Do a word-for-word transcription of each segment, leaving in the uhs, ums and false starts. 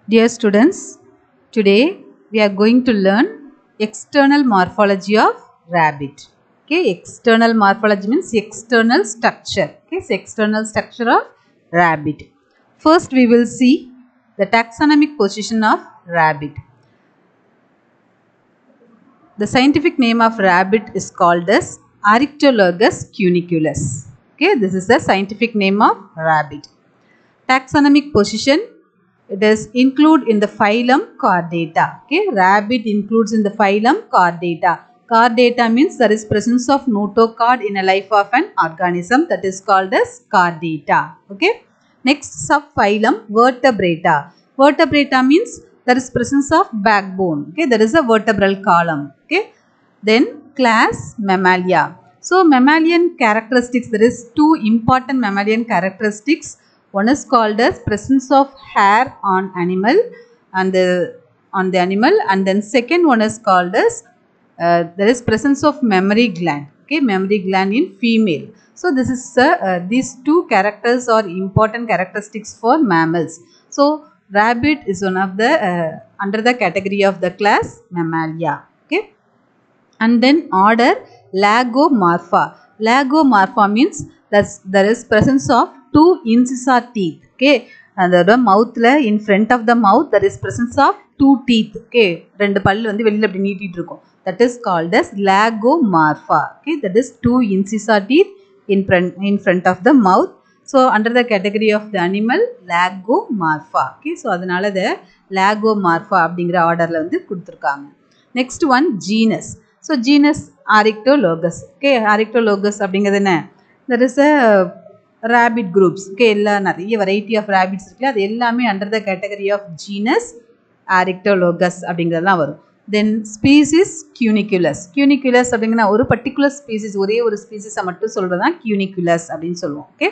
Dear students, today we are going to learn external morphology of rabbit. Okay, external morphology means external structure. Okay, so external structure of rabbit. First, we will see the taxonomic position of rabbit. The scientific name of rabbit is called as Arctologus cuniculus. Okay, this is the scientific name of rabbit. Taxonomic position. It is included in the phylum Chordata. Okay, rabbit includes in the phylum Chordata. Chordata means there is presence of notochord in a life of an organism, that is called as Chordata. Okay. Next subphylum Vertebrata. Vertebrata means there is presence of backbone. Okay, there is a vertebral column. Okay. Then class Mammalia. So mammalian characteristics, there is two important mammalian characteristics. One is called as presence of hair on animal and the on the animal, and then second one is called as uh, there is presence of mammary gland. Okay, mammary gland in female. So this is uh, uh, these two characters are important characteristics for mammals. So rabbit is one of the uh, under the category of the class Mammalia. Okay, and then order Lagomorpha. Lagomorpha means that there is presence of two incisor teeth. Okay, and the mouth in front of the mouth there is presence of two teeth. Okay, rendu pallu vandu velila appdi neetittu irukum. That is called as Lagomorpha. Okay, that is two incisor teeth in front in front of the mouth. So under the category of the animal Lagomorpha. Okay, so adanal the Lagomorpha அப்படிங்கற ஆர்டர்ல வந்து கொடுத்திருக்காங்க. Next one genus. So genus Arctologus. Okay, Arctologus அப்படிங்கிறது என்ன? There is a rabbit groups. Okay, எல்லா நிறைய variety of rabbits இருக்குல, அது எல்லாமே under the category of genus Arctologus அப்படிங்கறதெல்லாம் வரும். Then species Cuniculus. Cuniculus அப்படிங்கனா ஒரு particular species, ஒரே ஒரு species மட்டும் சொல்றது தான் Cuniculus அப்படினு சொல்லுவோம். Okay.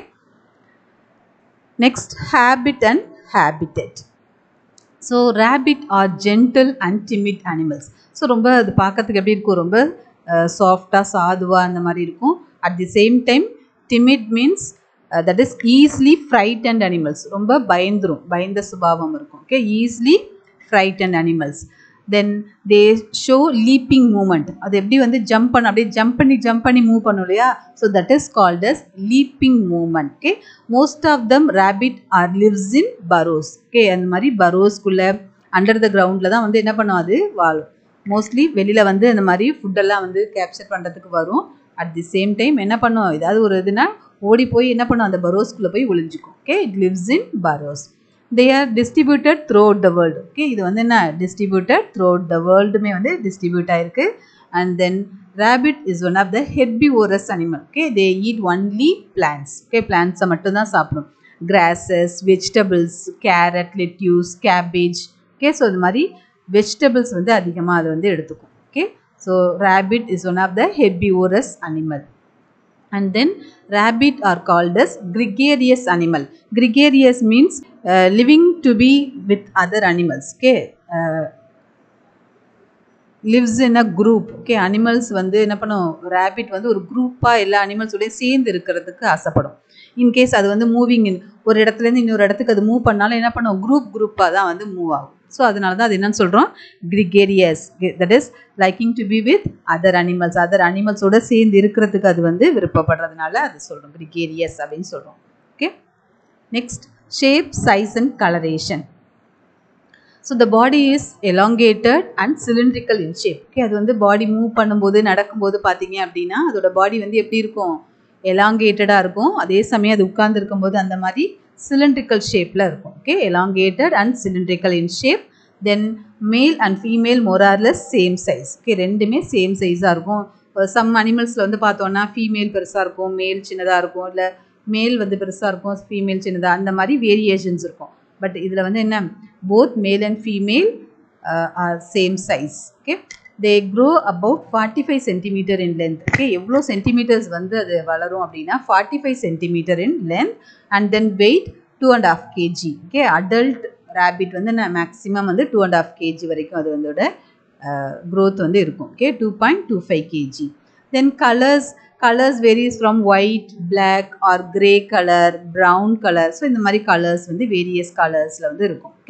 Next habit and habitat. So rabbit are gentle and timid animals. So ரொம்ப அது பார்க்கிறதுக்கு எப்படி இருக்கும், ரொம்ப சாஃப்ட்டா சாதுவா அந்த மாதிரி இருக்கும். At the same time timid means uh, that is easily frightened animals. ரொம்ப பயந்துரும், பயந்த சுபாவம் இருக்கும். Okay, easily frightened animals. Then they show leaping movement. அது எப்படி வந்து ஜம்ப் பண்ண அப்படியே ஜம்ப் பண்ணி ஜம்ப் பண்ணி மூவ் பண்ணும் இல்லையா, so that is called as leaping movement. Okay, most of them rabbit are lives in burrows. Okay, அந்த மாதிரி burrows குள்ள அண்டர் த கிரவுண்ட்ல தான் வந்து என்ன பண்ணும், அது வாழும். மோஸ்ட்லி வெளியில வந்து இந்த மாதிரி ஃபுட் எல்லாம் வந்து கேப்சர் பண்றதுக்கு வரும். அட் தி சேம் டைம் என்ன பண்ணும், ஏதாவது ஒரு இதுனா ஓடி போய் என்ன பண்ணும், அந்த பரோஸ்குள்ள போய் ஒளிஞ்சிக்கும். Okay, it lives in burrows. They are distributed throughout the world. Okay, இது வந்து என்ன டிஸ்ட்ரிபியூட்டட் த்ரூ அவுட் த வேர்ல்டுமே வந்து டிஸ்ட்ரிபியூட் ஆயிருக்கு. And then rabbit is one of the herbivorous animal. Okay, they eat only plants. Okay, plants மட்டும் தான் சாப்பிடும். grasses, vegetables, carrot, lettuce, cabbage. Okay, so இந்த மாதிரி vegetables வந்து அதிகமா அது வந்து எடுத்துக்கும். Okay, so rabbit is one of the herbivorous animal. And then rabbit are called as gregarious animal. Gregarious means uh, living to be with other animals. Okay, uh, lives in a group. Okay, animals வந்து என்ன பண்ணும், rabbit வந்து ஒரு குரூப்பா எல்லா அனிமல்ஸோட சேர்ந்து இருக்கிறதுக்கு ஆசைப்படும். இன் கேஸ் அது வந்து மூவிங் ஒரு இடத்துல இருந்து இன்னொரு இடத்துக்கு அது மூவ் பண்ணாலும் என்ன பண்ணும், குரூப் குரூப்பா தான் வந்து மூவ் ஆகும். ஸோ அதனால தான் அது என்னன்னு சொல்கிறோம், gregarious. That is liking to be with other animals. Other அனிமல்ஸோட சேர்ந்து இருக்கிறதுக்கு அது வந்து விருப்பப்படுறதுனால அது சொல்கிறோம் கிரிகேரியஸ் அப்படின்னு சொல்கிறோம். Okay, next shape, size and colouration. So the body is elongated and cylindrical in shape. Okay, அது வந்து பாடி மூவ் பண்ணும்போது நடக்கும்போது பார்த்தீங்க அப்படின்னா அதோட பாடி வந்து எப்படி இருக்கும், எலாங்கேட்டடாக இருக்கும். அதே சமயம் அது உட்கார்ந்து இருக்கும்போது அந்த மாதிரி cylindrical shapeல இருக்கும். Okay, elongated and cylindrical in shape. Then male and female more or less same size. Okay, ரெண்டுமே சேம் சைஸாக இருக்கும். சம் அனிமல்ஸில் வந்து பார்த்தோன்னா ஃபீமேல் பெருசாக இருக்கும், மேல் சின்னதாக இருக்கும், இல்லை மேல் வந்து பெருசாக இருக்கும், ஃபீமேல் சின்னதாக, அந்த மாதிரி வேரியேஷன்ஸ் இருக்கும். பட் இதில் வந்து என்ன, both male and female are same size. Okay, they grow about forty-five centimeter in length. Okay, எவ்வளோ சென்டிமீட்டர்ஸ் வந்து அது வளரும் அப்படின்னா forty-five centimeter in length and then weight two and a half kilograms. Okay, adult rabbit வந்து maximum வந்து two and a half kilograms வரைக்கும் அது வந்து growth வந்து இருக்கும். Okay, two point two five kilograms. Then colors, colors varies from white, black or grey color, brown color. So இந்த மாதிரி colors வந்து various colorsல வந்து இருக்கும். Okay,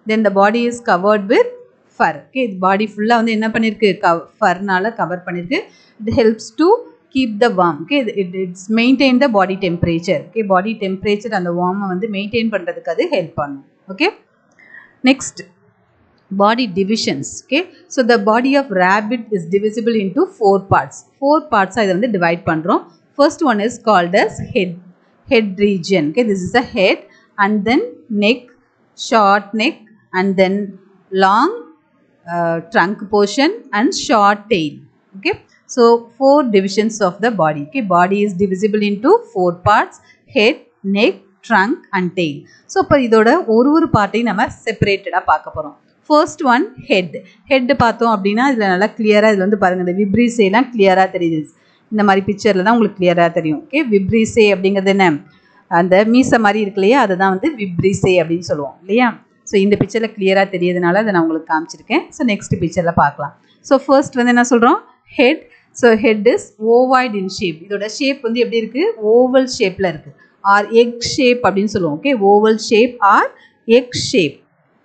then the body is covered with fur. Okay, the body full ah வந்து என்ன பண்ணிருக்கு fur நால cover பண்ணிருக்கு. It helps to keep the warm. Okay, it, it's maintain the body temperature. Okay, body temperature and the warm வந்து maintain பண்றதுக்கு அது help பண்ணும். Okay, next body divisions. Okay, so the body of rabbit is divisible into four parts. Four parts இத வந்து divide பண்றோம். First one is called as head head region. Okay, this is the head, and then neck, short neck, and then long uh, trunk portion and short tail. Okay, so four divisions of the body. Okay, body is divisible into four parts: head, neck, trunk and tail. So இப்ப இதோட ஒரு ஒரு பார்ட்டையும் நம்ம செப்பரேட்டடா பார்க்க போறோம். First one, head. Head பார்த்தோம் அப்படின்னா இதுல நல்லா கிளியரா இதுல வந்து பாருங்க இந்த விப்ரிசே எல்லாம் கிளியரா தெரியுது. இந்த மாதிரி பிக்சர்ல தான் உங்களுக்கு கிளியரா தெரியும். ஓகே, விப்ரிசே அப்படிங்கிறது என்ன, அந்த மீசை மாதிரி இருக்கு இல்லையா, அதுதான் வந்து விப்ரிசே அப்படின்னு சொல்லுவோம் இல்லையா. ஸோ இந்த பிக்சர்ல கிளியரா தெரியறதுனால அதை நான் உங்களுக்கு காமிச்சிருக்கேன். ஸோ நெக்ஸ்ட் பிக்சர்ல பார்க்கலாம். ஸோ ஃபர்ஸ்ட் வந்து என்ன சொல்றோம், head. So head is ovoid in shape. இதோட ஷேப் வந்து எப்படி இருக்கு, ஓவல் ஷேப்ல இருக்கு, ஆர் எக் ஷேப் அப்படின்னு சொல்லுவோம். Okay, oval shape or egg shape.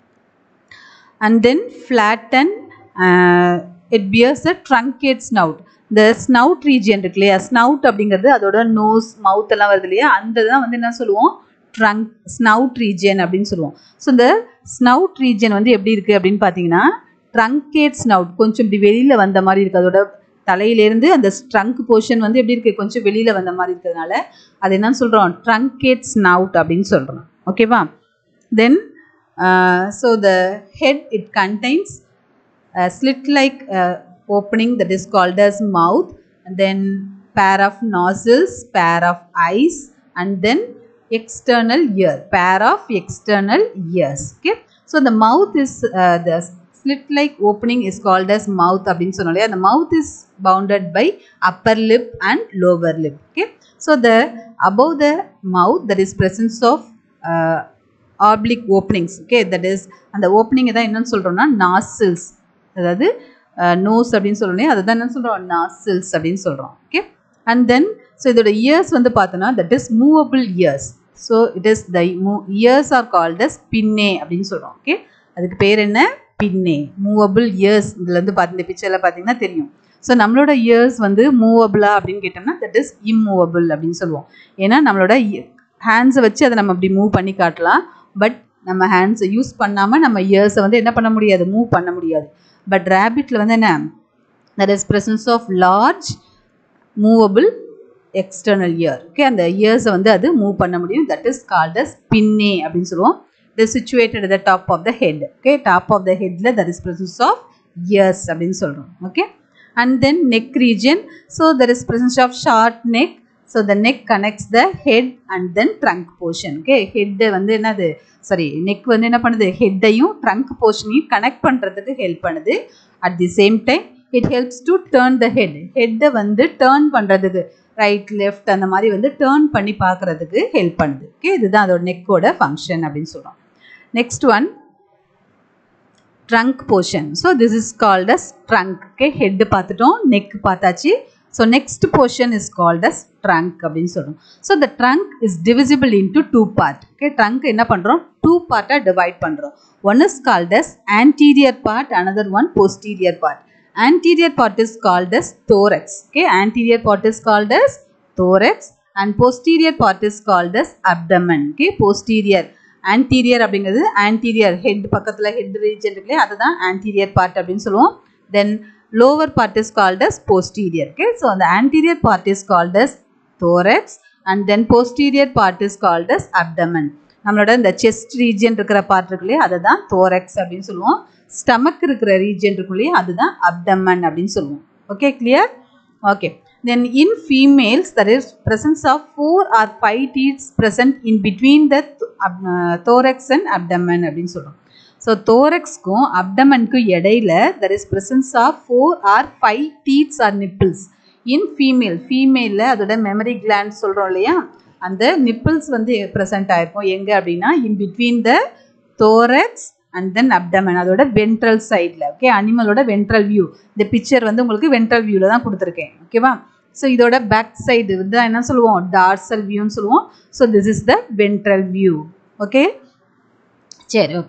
And then flatten, uh, it bears a truncate snout. The snout region இருக்கு இல்லையா, snout அப்படிங்கிறது அதோட nose, mouth எல்லாம் வருது இல்லையா, அந்த தான் வந்து என்ன சொல்லுவோம், trunk snout region அப்படின்னு சொல்லுவோம். ஸோ இந்த snout region வந்து எப்படி இருக்கு அப்படின்னு பார்த்தீங்கன்னா truncate snout, கொஞ்சம் இப்படி வெளியில வந்த மாதிரி இருக்கு. அதோட தலையிலேருந்து அந்த ட்ரங்க் போர்ஷன் வந்து எப்படி இருக்கு, கொஞ்சம் வெளியில வந்த மாதிரி இருக்கிறதுனால அது என்னன்னு சொல்றோம், truncate snout அப்படின்னு சொல்றோம். ஓகேவா. தென் Uh, so the head, it contains a slit like uh, opening that is called as mouth, and then pair of nostrils, pair of eyes, and then external ear, pair of external ears. Okay, so the mouth is uh, the slit like opening is called as mouth அப்படினு சொன்னோம்ல. the mouth is bounded by upper lip and lower lip. Okay, so the above the mouth there is presence of uh, oblique openings. Okay, that is அந்த opening தான் என்னன்னு சொல்றோம்னா nostrils, அதாவது nose அப்படின்னு சொல்றோம், அதுதான் என்ன சொல்றோம், nostrils அப்படின்னு சொல்றோம். Okay, and then so இதோட ears வந்து பார்த்தோம்னா that is movable ears. so it is the ears are called as pinnae அப்படின்னு சொல்றோம். Okay, அதுக்கு பேர் என்ன, pinnae, movable ears. இதுல இருந்து பார்த்து இந்த பிக்சர்ல பாத்தீங்கன்னா தெரியும். ஸோ நம்மளோட இயர்ஸ் வந்து மூவபிளா அப்படின்னு கேட்டோம்னா that is immovable அப்படின்னு சொல்லுவோம். ஏன்னா நம்மளோட ஹேண்ட்ஸை வச்சு அதை நம்ம அப்படி மூவ் பண்ணி காட்டலாம், பட் நம்ம ஹேண்ட்ஸை யூஸ் பண்ணாமல் நம்ம இயர்ஸை வந்து என்ன பண்ண முடியாது, மூவ் பண்ண முடியாது. பட் ரேபிட்டில் வந்து என்ன, that is presence of large movable external ear. Okay, அந்த இயர்ஸை வந்து அது மூவ் பண்ண முடியும். That is called as pinnae அப்படின்னு சொல்லுவோம். It is situated at the top of the head. Okay, top of the ஹெட்ல that is presence of ears அப்படின்னு சொல்கிறோம். Okay, and then neck region. So that is presence of short neck. So the neck connects the head and then trunk portion. Okay, head வந்து என்னது, sorry neck வந்து என்ன பண்ணுது, ஹெட்டையும் trunk போர்ஷனையும் connect பண்ணுறதுக்கு ஹெல்ப் பண்ணுது. At the same time it helps to turn the head. ஹெட்டை வந்து டேர்ன் பண்ணுறதுக்கு ரைட் லெஃப்ட் அந்த மாதிரி வந்து டேர்ன் பண்ணி பார்க்குறதுக்கு ஹெல்ப் பண்ணுது. ஓகே, இதுதான் அதோட நெக்கோட ஃபங்க்ஷன் அப்படின்னு சொல்கிறோம். Next one, trunk portion. So this is called as trunk. Okay, head பார்த்துட்டோம், நெக் பார்த்தாச்சு. So next portion is called as trunk அப்படின்னு சொல்றோம். So the trunk is divisible into two part. Okay, trunk என்ன பண்றோம், two part divide பண்றோம். One is called as anterior part, another one posterior part. Anterior part is called as thorax. Okay, anterior part is called as thorax and posterior part is called as abdomen. Okay, posterior, anterior அப்படிங்கிறது anterior head பக்கத்துல head region இருக்குல்ல, அதுதான் anterior part அப்படின்னு சொல்லுவோம். Then lower part is called as posterior. Okay, so the anterior part is called as thorax and then posterior part is called as abdomen. நம்மளோட இந்த chest region இருக்கிற part இருக்குல்ல, அதுதான் thorax அப்படின்னு சொல்லுவோம். stomach இருக்கிற region இருக்குல்ல, அதுதான் abdomen அப்படின்னு சொல்லுவோம். Okay, clear? Okay, then in females there is presence of four or five teeth present in between the uh, thorax and abdomen அப்படின்னு சொல்றோம். So thoraxக்கும் abdomenக்கும் இடையில there is presence of four or five teeth or nipples in female. female அதோட memory gland சொல்றோம் இல்லையா, அந்த nipples வந்து present ஆயிருக்கும் எங்க அப்படின்னா in between the thorax and then abdomen, அதோட ventral sideல. ஓகே, அனிமலோட ventral view. இந்த பிக்சர் வந்து உங்களுக்கு ventral viewல தான் கொடுத்துருக்கேன். ஓகேவா. ஸோ இதோட பேக் சைடு வந்து என்ன சொல்லுவோம், டார்சல் வியூன்னு சொல்லுவோம். So this is the ventral view. Okay, சரி, okay.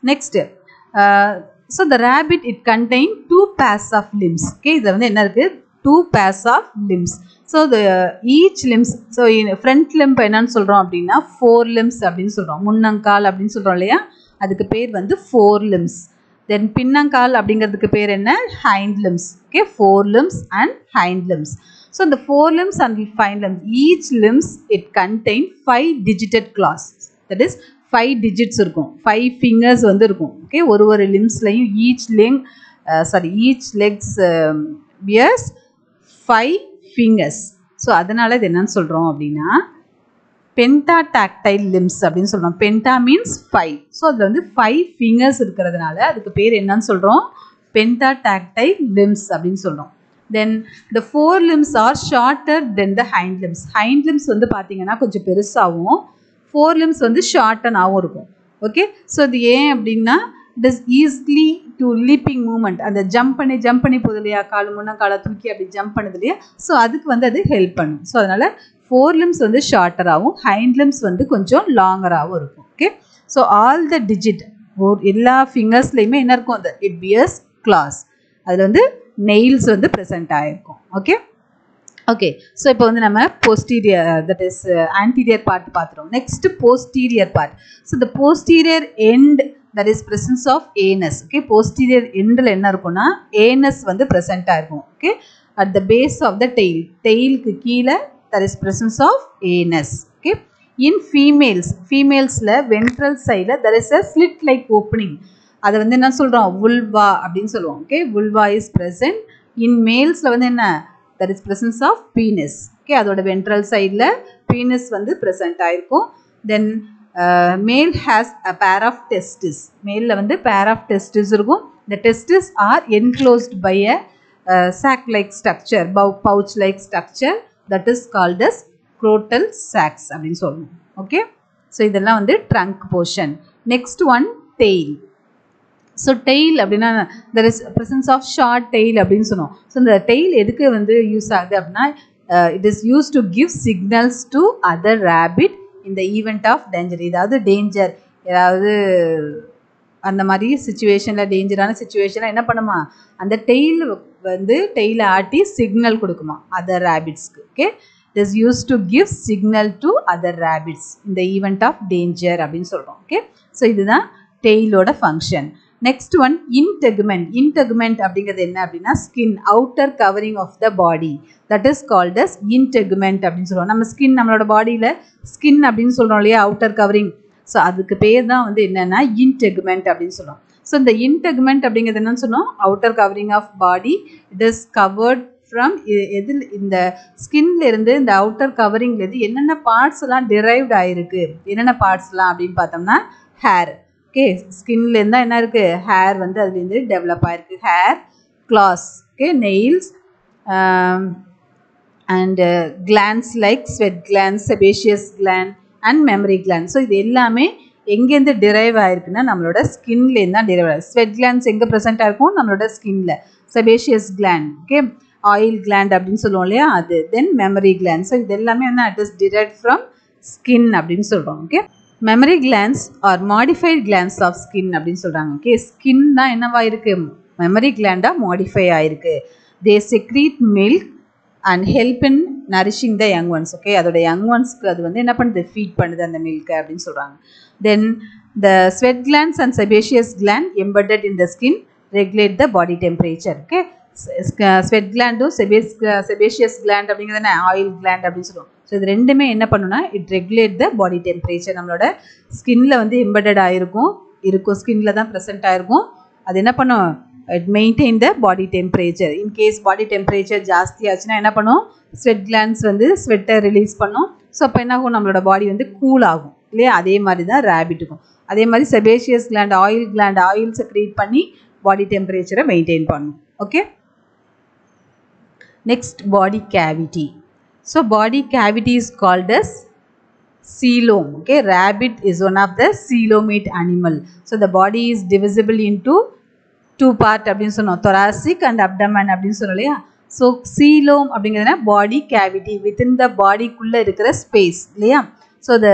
next uh, so the rabbit it contain two pairs of limbs. Okay, இதுல வந்து என்ன இருக்கு, two pairs of limbs. So the each limbs, so in front limb என்னன்னு சொல்றோம் அப்படின்னா four limbs அப்படின்னு சொல்றோம். முன்னங்கால் அப்படின்னு சொல்றோம் இல்லையா, அதுக்கு பேர் வந்து four limbs. Then பின்னங்கால் அப்படிங்கிறதுக்கு பேர் என்ன, hind limbs. Okay, four limbs and hind limbs. So the four limbs and hind limbs, each limbs it contain five digited claws. That is five digits இருக்கும், five fingers வந்து இருக்கும். Okay, ஒரு ஒரு limbsலையும் each leg uh, sorry each legs um, bears five fingers. So அதனால இது என்னன்னு சொல்றோம் அப்படின்னா pentatactile limbs அப்படின்னு சொல்றோம். Penta means five. So அதுல வந்து five fingers இருக்கிறதுனால அதுக்கு பேர் என்னன்னு சொல்றோம், pentatactile limbs அப்படின்னு சொல்றோம். Then the four limbs are shorter than the hind limbs. Hind limbs வந்து பாத்தீங்கன்னா கொஞ்சம் பெருசாவும், four limbs வந்து shortenஆவும் இருக்கும். Okay, so இது ஏன் அப்படின்னா it is easily to leaping movement, அந்த ஜம்ப் பண்ணி ஜம்ப் பண்ணி போகுது இல்லையா, கால் முன்ன காலை தூக்கி அப்படி ஜம்ப் பண்ணுது இல்லையா, ஸோ அதுக்கு வந்து அது ஹெல்ப் பண்ணும். ஸோ அதனால ஃபோர் லிம்ஸ் வந்து ஷார்ட்டராகவும் ஹைண்ட் லிம்ஸ் வந்து கொஞ்சம் லாங்கராகவும் இருக்கும். Okay, so all the digit எல்லா ஃபிங்கர்ஸ்லையுமே என்ன இருக்கும், அந்த இட் பியர்ஸ் கிளாஸ், அதில் வந்து நெயில்ஸ் வந்து ப்ரெசென்ட் ஆகிருக்கும். ஓகே ஓகே ஸோ இப்போ வந்து நம்ம posterior that is anterior part பார்த்துறோம். Next posterior part. So the posterior end that is presence of anus. Okay, posterior endல என்ன இருக்கும்னா anus வந்து present ஆயிருக்கும். Okay, at the base of the tail, tail க்கு கீழ there is presence of anus. Okay, in females, femalesல ventral side there is a slit like opening, அதை வந்து என்ன சொல்றோம், vulva அப்படின்னு சொல்லுவோம். Okay, vulva is present. in malesல வந்து என்ன, there is presence of penis. Okay, அதோட ventral sideல penis வந்து present ஆயிருக்கும். then Uh, male has a pair of testes. Male la vandu pair of testes irukum. The testes are enclosed by a uh, sac like structure, pouch like structure, that is called as scrotal sacs அப்படினு சொல்றோம். Okay, so இதெல்லாம் வந்து trunk portion. Next one, tail. So tail அப்படினா there is presence of short tail அப்படினு சொன்னோம். So இந்த tail எதுக்கு வந்து யூஸ் ஆகுது அப்படினா uh, it is used to give signals to other rabbit in the event of danger. ஏதாவது danger, ஏதாவது அந்த மாதிரி சிச்சுவேஷனில், டேஞ்சரான சிச்சுவேஷனில் என்ன பண்ணுமா, அந்த டெய்ல் வந்து டெய்லை ஆட்டி சிக்னல் கொடுக்குமா அதர் ரேபிட்ஸ்க்கு. Okay, it is use to give signal to other rabbits இந்த ஈவெண்ட் ஆஃப் டேஞ்சர் அப்படின்னு சொல்கிறோம். ஓகே, ஸோ இதுதான் டெய்லோட function. Next one, integument. Integument அப்படிங்கிறது என்ன அப்படின்னா skin, outer covering of the body, that is called as integument அப்படின்னு சொல்லுவோம். நம்ம ஸ்கின், நம்மளோட பாடியில் ஸ்கின் அப்படின்னு சொல்கிறோம் இல்லையா, அவுட்டர் கவரிங், ஸோ அதுக்கு பேர் தான் வந்து என்னென்னா இன்டெகுமெண்ட் அப்படின்னு சொல்லுவோம். ஸோ இந்த இன்டெகுமெண்ட் அப்படிங்கிறது என்னன்னு சொன்னோம், outer covering of body, it is covered from எதில், இந்த ஸ்கின்லேருந்து இந்த அவுட்டர் கவரிங்லேருந்து என்னென்ன பார்ட்ஸ் எல்லாம் டிரைவ்ட் ஆகிருக்கு, என்னென்ன பார்ட்ஸ்லாம் அப்படின்னு பார்த்தோம்னா ஹேர். ஓகே, ஸ்கின்லேருந்து தான் என்ன இருக்குது, ஹேர் வந்து அதுலேருந்து டெவலப் ஆகிருக்கு. Hair, claws, okay, nails and glands like sweat glands, sebaceous gland and mammary gland. So இது எல்லாமே எங்கேருந்து டிரைவ் ஆகிருக்குன்னா நம்மளோட ஸ்கின்லேருந்து தான் டிரைவ் ஆகிருக்கு. ஸ்வெட் கிளான்ஸ் எங்கே ப்ரெசென்ட் ஆகிருக்கும், நம்மளோட ஸ்கின்னில். Sebaceous gland, okay, oil gland அப்படின்னு சொல்லுவோம் இல்லையா அது. தென் மெமரி கிளாண்ட். ஸோ இது எல்லாமே வந்து it is derived from skin அப்படின்னு சொல்கிறோம். Okay, mammary glands are modified glands of skin அப்படின்னு சொல்கிறாங்க. ஓகே, ஸ்கின் தான் என்னவா இருக்குது, மெமரி கிளாண்டாக மாடிஃபை ஆகிருக்கு. They secrete milk and help in nourishing the young ones. Okay, அதோட யங் ஒன்ஸ்க்கு அது வந்து என்ன பண்ணுது, ஃபீட் பண்ணுது அந்த மில்கை அப்படின்னு சொல்கிறாங்க. Then the sweat glands and sebaceous gland embedded in the skin regulate the body temperature. Okay, sweat கிளாண்டும் செபேஸ் செபேஷியஸ் கிளாண்ட் அப்படிங்கிறது என்ன, ஆயில் கிளாண்ட் அப்படின்னு சொல்லுவோம். ஸோ இது ரெண்டுமே என்ன பண்ணுன்னா it regulate the body temperature. நம்மளோட ஸ்கின்னில் வந்து எம்பெட்டட் ஆகிருக்கும், இருக்கும் ஸ்கின்னில் தான் ப்ரெசென்ட் ஆகிருக்கும். அது என்ன பண்ணும், it maintain the body temperature. In case body temperature ஜாஸ்தி ஆச்சுன்னா என்ன பண்ணும், ஸ்வெட் கிளாண்ட்ஸ் வந்து ஸ்வெட்டை ரிலீஸ் பண்ணும். ஸோ அப்போ என்ன ஆகும், நம்மளோட பாடி வந்து கூல் ஆகும் இல்லையா. அதே மாதிரி தான் ரேபிட்டுக்கும். அதே மாதிரி sebaceous gland, oil gland, oil secrete பண்ணி பாடி டெம்பரேச்சரை மெயின்டைன் பண்ணும். Okay, next, body cavity. So body cavity is called as coelom. Okay, rabbit is one of the coelomate animal. So the body is divisible into two part அப்படினு சொன்னோம், thoracic and abdomen அப்படினு சொல்லலையா. So coelom அப்படிங்கிறதுனா body cavity, within the body குள்ள இருக்கிற space இல்லையா. So the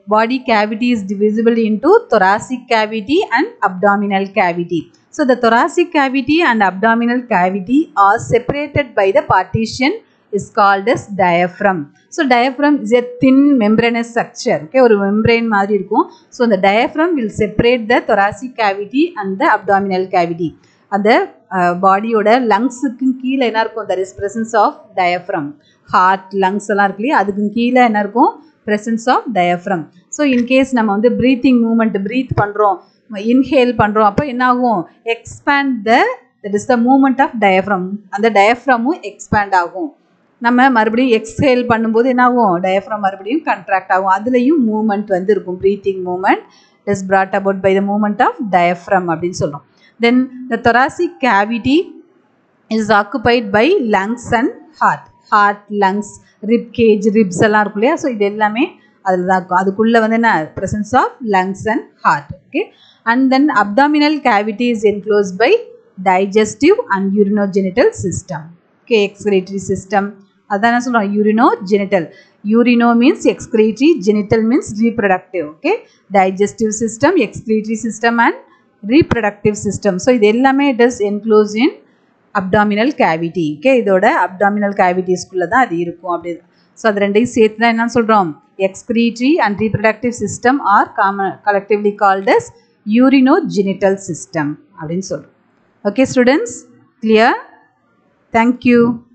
body cavity is divisible into thoracic cavity and abdominal cavity. So the thoracic cavity and abdominal cavity are separated by the partition is called as diaphragm. So diaphragm is a thin membranous structure. Okay, ஒரு membrane மாதிரி இருக்கும். So the diaphragm will separate the thoracic cavity and the abdominal cavity. அந்த பாடியோட லங்ஸுக்கு கீழே என்ன இருக்கும்? There is presence of diaphragm. Heart, lungs எல்லாம் இருக்கு இல்லையா, அதுக்கு கீழே என்ன இருக்கும்? Presence of diaphragm. So in case நம்ம வந்து breathing movement breathe பண்ணுறோம், inhale பண்ணுறோம், அப்போ என்ன ஆகும்? Expand the, that is the movement of diaphragm. அந்த diaphragm expand ஆகும். நம்ம மறுபடியும் எக்ஸ்ஹேல் பண்ணும்போது என்ன ஆகும்? டயஃப்ரம் மறுபடியும் கண்ட்ராக்ட் ஆகும். அதுலேயும் மூமெண்ட் வந்து இருக்கும். Breathing movement is brought about by the movement of diaphragm அப்படின்னு சொல்கிறோம். தென் the thoracic cavity is occupied by lungs and heart. heart, lungs, rib cage, ribs எல்லாம் இருக்கும் இல்லையா. ஸோ இது எல்லாமே அதில் தான் இருக்கும். அதுக்குள்ளே வந்து என்ன? presence of lungs and heart. Okay, and then abdominal cavity is enclosed by digestive and urinogenital system. Okay, excretory system. அதான் என்ன சொல்கிறோம்? urinogenital. urino means excretory, genital means reproductive. Okay, digestive system, excretory system and reproductive system. So இது எல்லாமே it is enclosed in abdominal cavity. Okay, இதோட abdominal cavities-குள்ள தான் அது இருக்கும். அப்படி ஸோ அது ரெண்டையும் சேர்த்து தான் என்ன சொல்கிறோம்? excretory and reproductive system are common collectively called as urinogenital system அப்படின்னு சொல்கிறோம். Okay students, clear? Thank you.